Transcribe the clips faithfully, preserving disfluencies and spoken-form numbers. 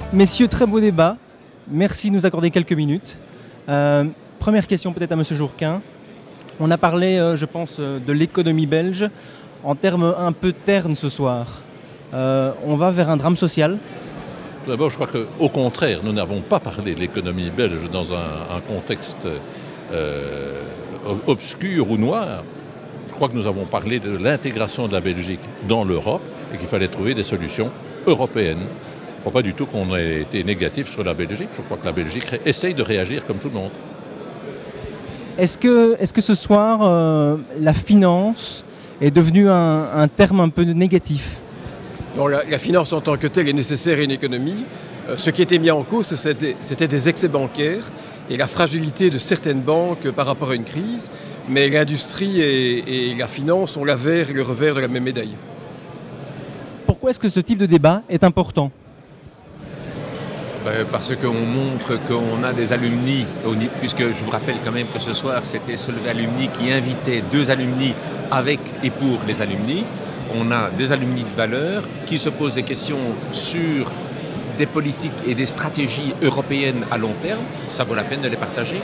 Messieurs, très beau débat. Merci de nous accorder quelques minutes. Euh, première question peut-être à M. Jourquin. On a parlé, euh, je pense, euh, de l'économie belge en termes un peu ternes ce soir. Euh, on va vers un drame social. Tout d'abord, je crois qu'au contraire, nous n'avons pas parlé de l'économie belge dans un, un contexte euh, obscur ou noir. Je crois que nous avons parlé de l'intégration de la Belgique dans l'Europe et qu'il fallait trouver des solutions européennes. Je ne crois pas du tout qu'on ait été négatif sur la Belgique. Je crois que la Belgique essaye de réagir comme tout le monde. Est-ce que, est-ce que ce soir, euh, la finance est devenue un, un terme un peu négatif ? Non, la, la finance en tant que telle est nécessaire à une économie. Euh, ce qui était mis en cause, c'était, c'était des excès bancaires et la fragilité de certaines banques par rapport à une crise. Mais l'industrie et, et la finance ont l'avers et le revers de la même médaille. Pourquoi est-ce que ce type de débat est important ? Parce qu'on montre qu'on a des alumni, puisque je vous rappelle quand même que ce soir c'était Solvay Alumni qui invitait deux alumni avec et pour les alumni. On a des alumni de valeur qui se posent des questions sur des politiques et des stratégies européennes à long terme. Ça vaut la peine de les partager.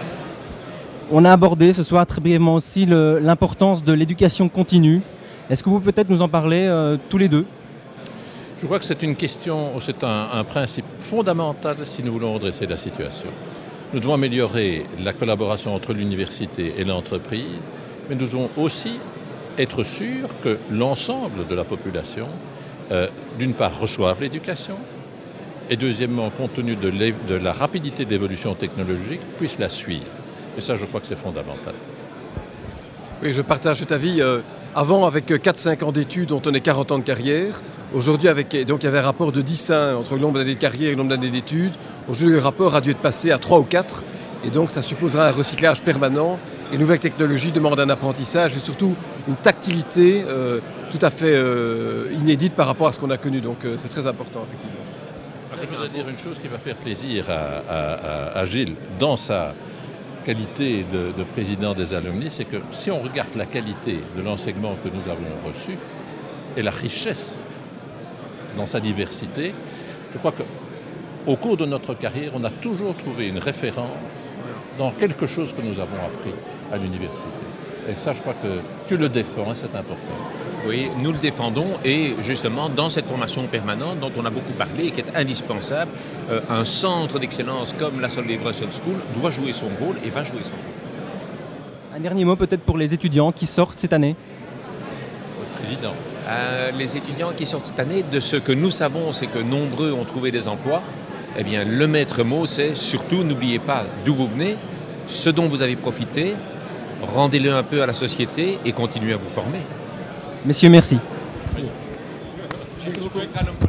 On a abordé ce soir très brièvement aussi le, l'importance de l'éducation continue. Est-ce que vous pouvez peut-être nous en parler euh, tous les deux ? Je crois que c'est une question, c'est un, un principe fondamental si nous voulons redresser la situation. Nous devons améliorer la collaboration entre l'université et l'entreprise, mais nous devons aussi être sûrs que l'ensemble de la population, euh, d'une part, reçoive l'éducation, et deuxièmement, compte tenu de, de la rapidité d'évolution technologique, puisse la suivre. Et ça, je crois que c'est fondamental. Oui, je partage cet avis. Euh, avant, avec quatre à cinq ans d'études, on tenait quarante ans de carrière. Aujourd'hui, avec, donc, il y avait un rapport de dix à un entre le nombre d'années de carrière et le nombre d'années d'études. Aujourd'hui, le rapport a dû être passé à trois ou quatre. Et donc, ça supposera un recyclage permanent. Les nouvelles technologies demandent un apprentissage et surtout une tactilité euh, tout à fait euh, inédite par rapport à ce qu'on a connu. Donc, euh, c'est très important, effectivement. Je voudrais dire une chose qui va faire plaisir à, à, à, à Gilles dans sa qualité de, de président des alumni, c'est que si on regarde la qualité de l'enseignement que nous avons reçu et la richesse dans sa diversité, je crois qu'au cours de notre carrière, on a toujours trouvé une référence dans quelque chose que nous avons appris à l'université. Et ça, je crois que tu le défends, c'est important. Oui, nous le défendons et justement dans cette formation permanente dont on a beaucoup parlé et qui est indispensable, euh, un centre d'excellence comme la Solvay Brussels School doit jouer son rôle et va jouer son rôle. Un dernier mot peut-être pour les étudiants qui sortent cette année. Président. Euh, les étudiants qui sortent cette année, de ce que nous savons, c'est que nombreux ont trouvé des emplois. Eh bien, le maître mot, c'est surtout n'oubliez pas d'où vous venez, ce dont vous avez profité, rendez-le un peu à la société et continuez à vous former. Messieurs, merci. Merci. Merci beaucoup.